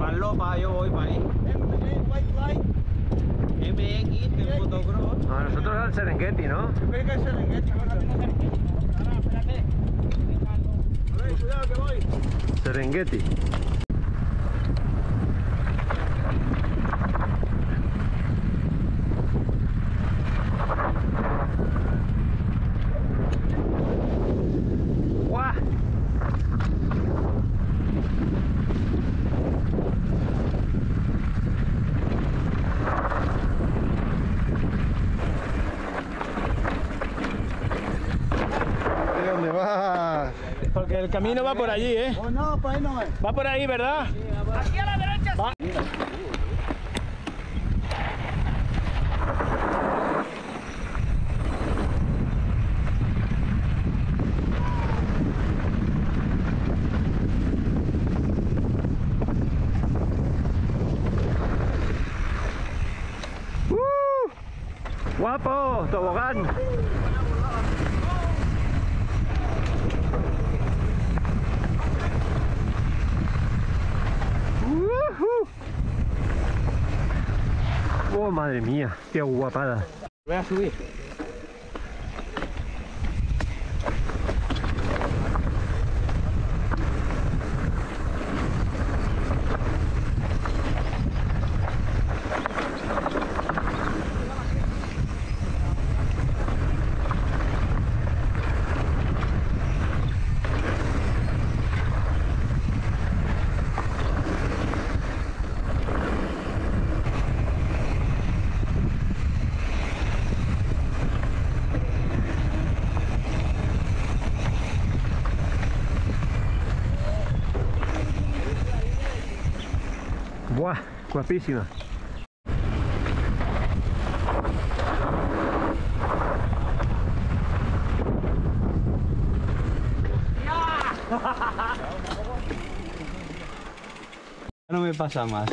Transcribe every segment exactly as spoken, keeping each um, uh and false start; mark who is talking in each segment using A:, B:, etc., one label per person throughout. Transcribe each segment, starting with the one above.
A: Falopa, yo voy para ahí. M X, de motocross.
B: No, nosotros al Serengeti, ¿no?
C: Creo que es Serengeti. Espérate. A ver, cuidado que voy.
B: Serengeti. ¡Guau! ¿De dónde vas?
C: Porque el camino va por allí, ¿eh?
D: Oh, no, por ahí no es.
C: Va por ahí, ¿verdad?
D: Aquí a la derecha.
C: Va.
B: ¡Uh! ¡Guapo! ¡Tobogán! ¡Ujú! ¡Oh, madre mía! ¡Qué guapada!
C: Voy a subir.
B: ¡Buah! Guapísima.
A: No me pasa más.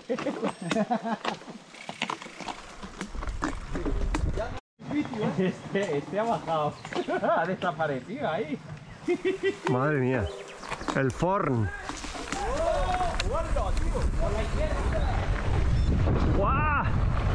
A: Este, este ha bajado. Ha desaparecido ahí.
B: Madre mía. El Forn. ¡Guau!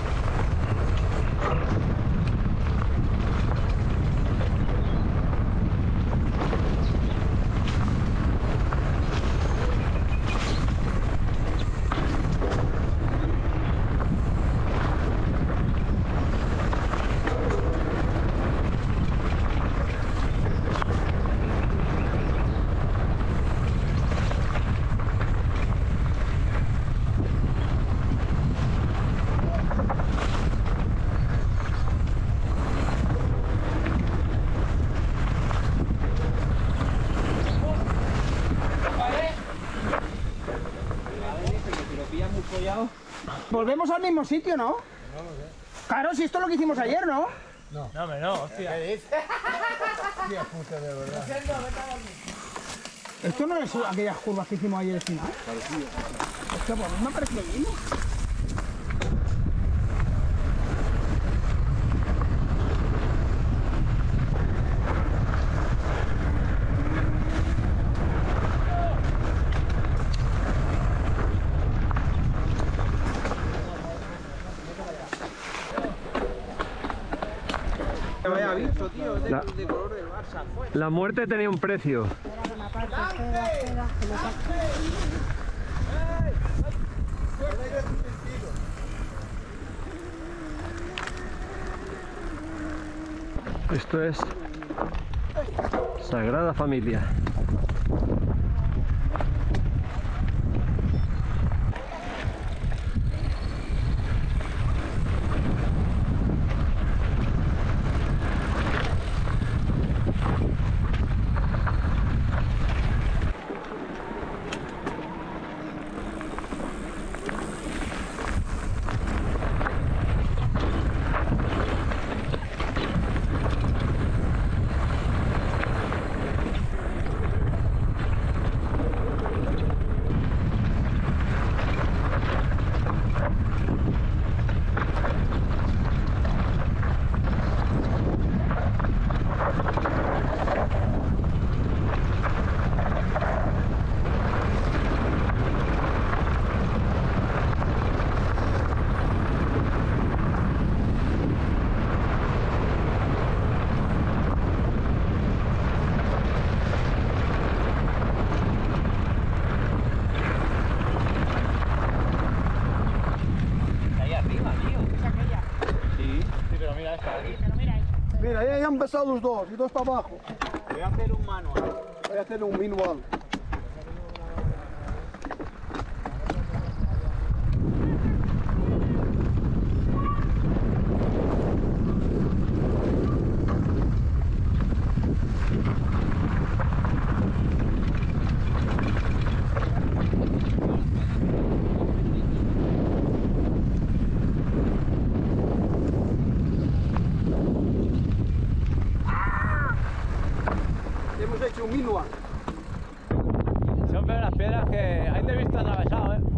D: Volvemos al mismo sitio, ¿no? Claro, si esto es lo que hicimos ayer, ¿no?
C: No, hombre, no, hostia.
D: Hostia puta, de verdad. Esto no es aquellas curvas que hicimos ayer al final. Hostia, pues a mí me ha parecido bien.
A: Vaya visto, tío, es de,
B: La-
A: de color del Barça. Fue.
B: La muerte tenía un precio. Esto es Sagrada Familia.
E: Ahí han empezado los dos, y dos para abajo.
C: Voy a hacer un manual.
E: Voy a hacer un manual. Hemos hecho un manual.
A: Son pero las piedras que hay de visto atravesado, eh.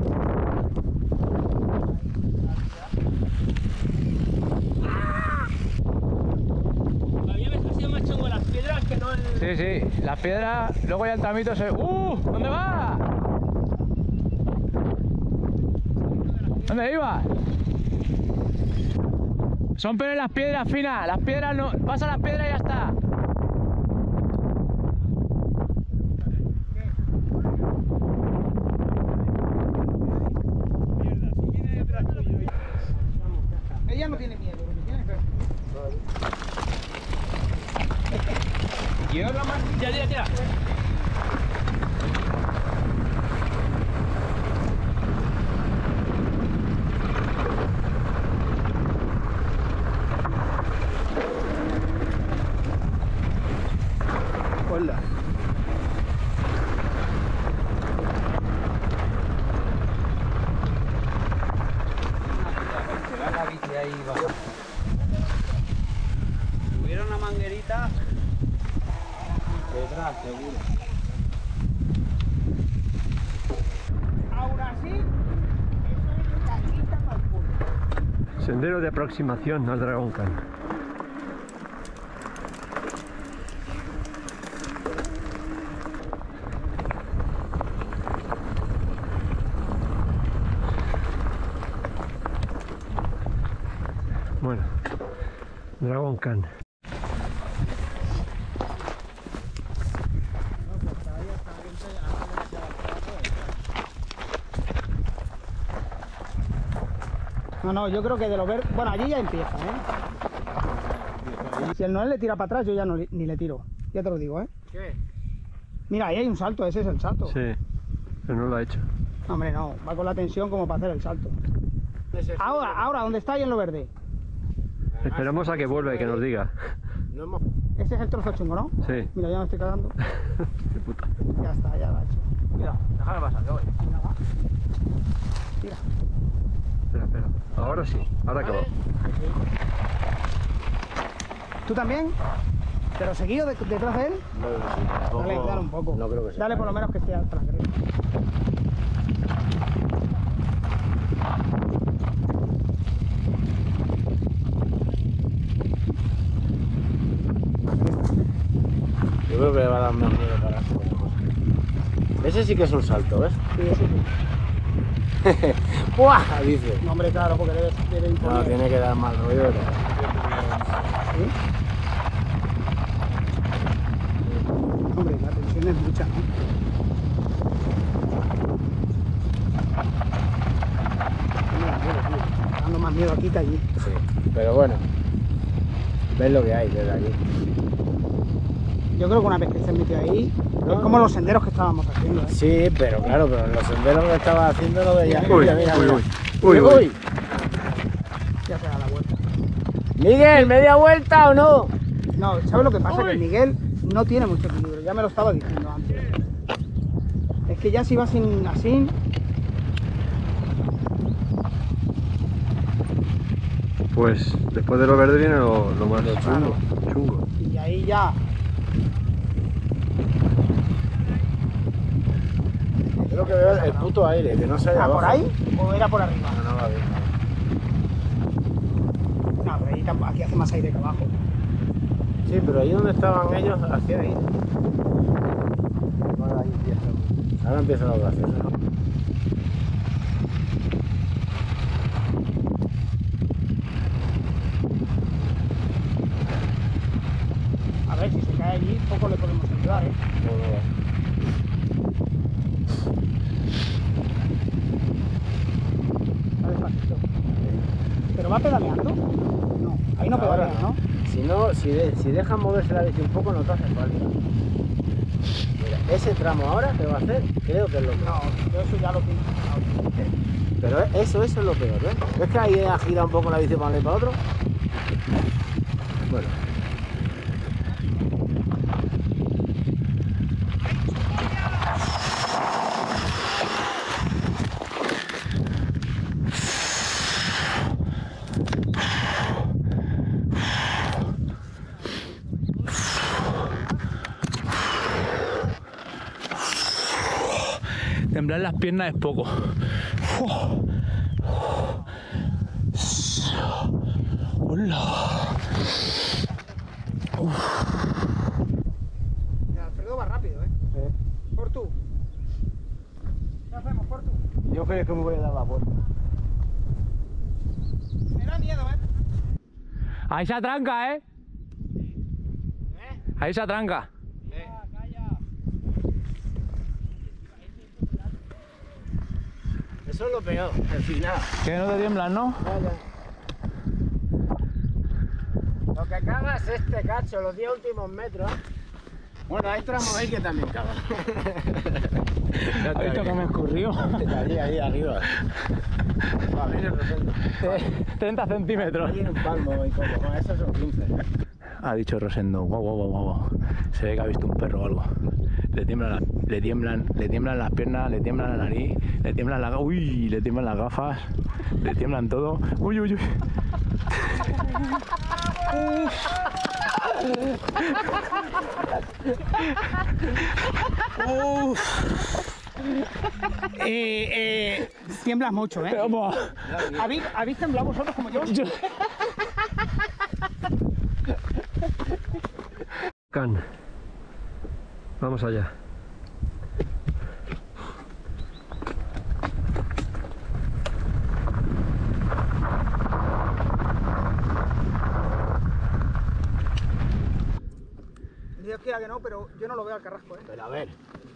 C: Todavía me ha sido más chungo las piedras que no el...
A: Sí, sí, las piedras, luego ya el tramito se... ¡Uh! ¿Dónde va? ¿Dónde iba? Son pero las piedras finas, las piedras no... Pasa las piedras y ya está.
D: Ella no tiene miedo, lo que tiene que...
C: Yo la más... Ya, ya, ya.
E: Hola.
C: Si hubiera una manguerita detrás, seguro.
D: Ahora sí, eso es la quinta para el culo.
B: Sendero de aproximación al Dragon Khan. Bueno, Dragon Khan.
D: No, no, yo creo que de lo verde... Bueno, allí ya empieza, ¿eh? Si el Noel le tira para atrás, yo ya no, li- ni le tiro. Ya te lo digo, ¿eh?
C: ¿Qué?
D: Mira, ahí hay un salto, ese es el salto.
B: Sí, pero no lo ha hecho.
D: No, hombre, no, va con la tensión como para hacer el salto. Ahora, ahora, ¿dónde está ahí en lo verde?
B: Esperamos a que vuelva y que nos diga.
C: No hemos...
D: Ese es el trozo chungo, ¿no?
B: Sí.
D: Mira, ya me estoy cagando.
B: Qué puta.
D: Ya está, ya lo ha hecho.
A: Mira, déjame pasar, que voy.
D: Venga, va. Tira.
B: Espera, espera. Ahora sí, ahora acabó.
D: ¿Tú también? ¿Pero seguido de- detrás de él? Dale, dale un poco.
C: No creo que sea.
D: Dale por lo menos que esté hasta la cresta.
C: Yo creo que le va a dar más miedo para hacer otra cosa. Ese sí que es un salto, ¿ves?
D: Sí, eso sí.
C: ¡Buah! Dice.
D: No, hombre, claro, porque debe, debe
C: No,
D: imponer.
C: tiene que dar mal rollo.
D: ¿Sí? Hombre, la tensión es mucha, ¿no? No me da miedo, tío. Está dando más miedo aquí que allí.
C: Sí. Pero bueno. Ves lo que hay desde aquí.
D: Yo creo que una vez que estés metido ahí, es como los senderos que estábamos haciendo, ¿eh?
C: Sí, pero claro, pero los senderos que estaba haciendo lo veía.
B: Uy,
C: Mira, mira,
B: uy,
C: mira.
B: uy. Uy, uy.
D: Ya se da la vuelta.
C: Miguel, ¿media vuelta o no?
D: No, ¿sabes lo que pasa? Que Miguel no tiene mucho equilibrio, ya me lo estaba diciendo antes. Es que ya si vas sin, así,
B: Pues después de lo verde viene lo, lo más
C: Lo
B: chungo. chungo.
D: y ahí ya...
C: Creo que veo el puto aire, que no se haya
D: ¿Era por
C: abajo.
D: ahí o era por arriba?
C: No, no va bien.
D: No, pero ahí tampoco- aquí hace más aire que abajo.
C: Sí, pero ahí donde estaban ellos, hacia ahí. Ahora ahí empieza. Ahora empieza lo gracioso.
D: A ver, si se cae allí, poco le podemos ayudar, ¿eh?
C: No, no.
D: Va despacito. ¿Pero va pedaleando? No, ahí no
C: Ahora
D: pedalea,
C: no.
D: ¿no?
F: Si no, si, de, si dejas moverse la bici un poco, no te hace falta. Mira, ese tramo ahora que va a hacer, creo que es lo peor.
D: No, yo eso ya lo pienso.
F: Pero eso, eso es lo peor, ¿ves? ¿Ves que ahí ha girado un poco la bici para un lado y para otro? Bueno.
A: Temblar las piernas es poco. Hola.
D: Alfredo va rápido, ¿eh?
F: ¿Eh?
D: Por tú. ¿Qué hacemos, por tú?
F: Yo creo que me voy a dar la vuelta.
D: Me da miedo, ¿eh?
A: Ahí se atranca, ¿eh?
D: ¿Eh?
A: Ahí se atranca.
F: Eso es lo peor, al final.
A: Que no te tiemblas, ¿no?
F: Vaya. Lo que caga es este cacho, los diez últimos metros. Bueno, hay tramos ahí que también cagan.
A: ¿Has visto que me escurrió?
F: Ahí, ahí, arriba. Va, viene Rosendo.
A: treinta centímetros.
F: Tiene un palmo y como, con eso son quince.
A: Ha dicho Rosendo, guau, guau, guau, guau. Se ve que ha visto un perro o algo. Le tiemblan, la, le tiemblan, le tiemblan las piernas, le tiemblan la nariz, le tiemblan la, uy, le tiemblan las gafas, le tiemblan todo. Uy, uy, uy.
D: Uf. Eh, eh, tiemblas mucho, ¿eh?
A: Vamos.
D: ¿Habéis, ¿Habéis temblado vosotros como yo?
A: Yo-
B: Can. Vamos allá.
D: Dios quiera que no, pero yo no lo veo al carrasco, ¿eh?
F: Pero a ver.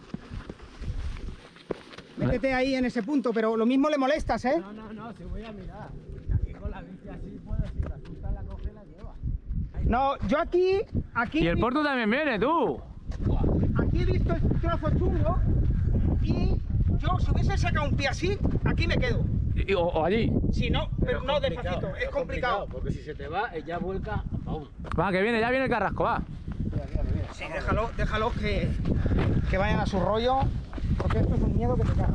D: Métete ahí en ese punto, pero lo mismo le molestas, ¿eh?
F: No, no, no, si voy a mirar. Aquí con la bici así puedo, si te asusta la coge y la lleva.
D: No, yo aquí, aquí,
A: Y el Porto también viene, tú.
D: aquí he visto el trozo chungo y yo si hubiese sacado un pie así, aquí me quedo.
A: Y- o, o allí.
D: Si no, pero no despacito, es complicado.
F: Porque si se te va, ella vuelca, ¡pum!
A: Va, que viene, ya viene el carrasco, va.
D: Sí, déjalo, déjalo que, que vayan a su rollo, porque esto es un miedo que te caga.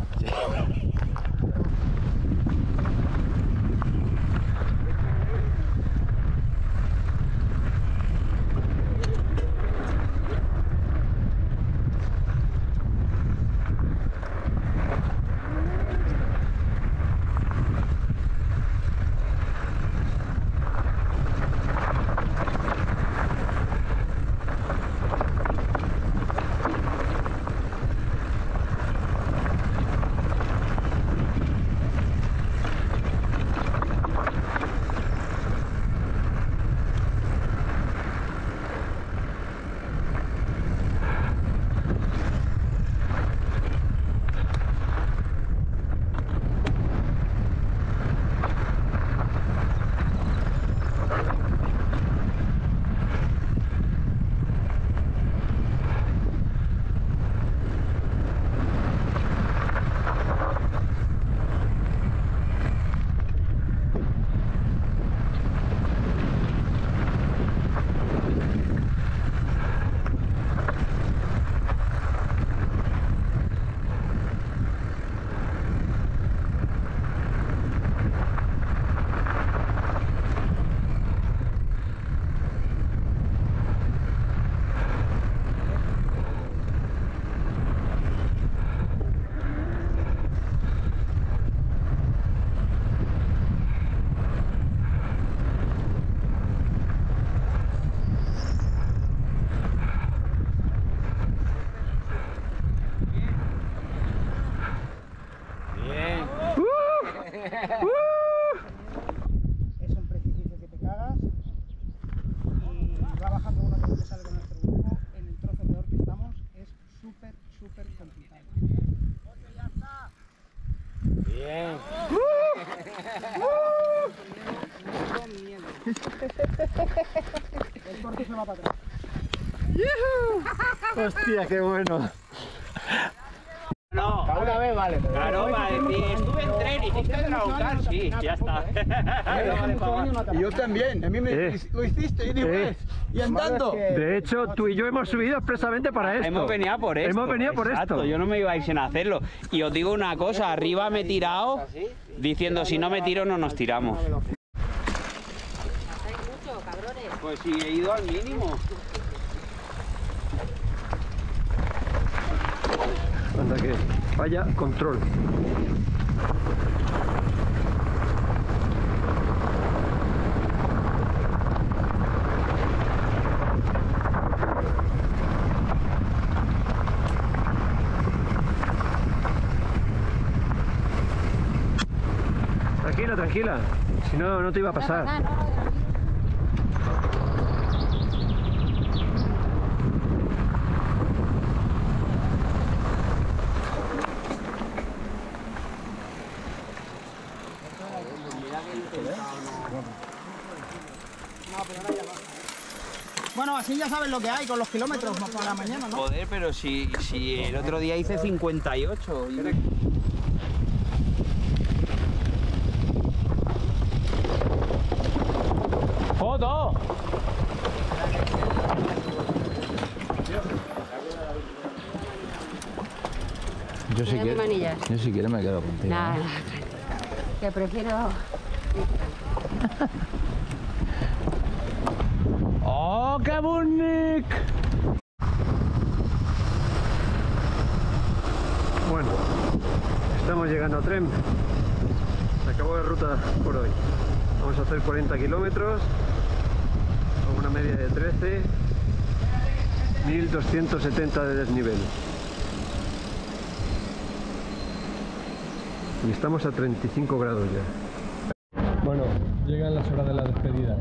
D: Es un precipicio que te cagas y va bajando una vez que sale con nuestro grupo. En el trozo peor que estamos es súper, súper complicado.
F: Bien.
D: Tengo miedo. El corte se va para atrás.
B: Hostia, qué bueno.
C: No,
F: Una vez vale, pero...
C: claro, vale, si estuve en tren y hiciste Traucar, sí, ya está.
E: Y yo también, a mí me
B: Eh.
E: lo hiciste y digo,
B: Eh.
E: eh, y andando.
B: De hecho, tú y yo hemos subido expresamente para esto.
C: Hemos venido por esto.
B: Hemos venido por
C: exacto,
B: esto.
C: Yo no me iba a ir sin hacerlo. Y os digo una cosa, arriba me he tirado diciendo si no me tiro no nos tiramos.
G: ¿Hacéis mucho, cabrones?
C: Pues sí, he ido al mínimo.
B: Anda que vaya control. Tranquila, tranquila. Si no, no te iba a pasar.
G: Ah, no, no, no.
D: Bueno, así ya sabes lo que hay con los kilómetros más para la mañana, ¿no?
C: Joder, pero si, si el otro día hice cincuenta y ocho. Y...
A: ¡Foto! Yo si
G: Mira mi
A: quiero,
G: manillas.
A: yo si quiero me quedo contigo.
G: Nada, que prefiero...
A: ¡Oh, qué bonic!
B: Bueno, estamos llegando a Tremp. Se acabó la ruta por hoy. Vamos a hacer cuarenta kilómetros con una media de trece, mil doscientos setenta de desnivel. Y estamos a treinta y cinco grados ya. Bueno, llegan las horas de las despedidas.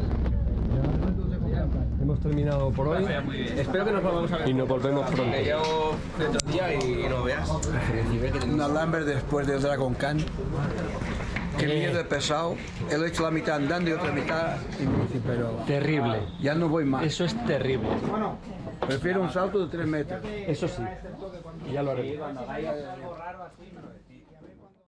B: Hemos terminado por hoy.
H: Espero que nos volvamos a ver.
B: Y nos volvemos pronto.
H: Que llevo dentro del día y no veas.
E: Una Lambert después del Dragon Khan. Que mierda de pesado. Él ha hecho la mitad andando y otra mitad. Y me dice, pero
A: Terrible.
E: ya no voy más.
A: Eso es terrible.
E: Prefiero un salto de tres metros.
A: Eso sí. Ya lo haré.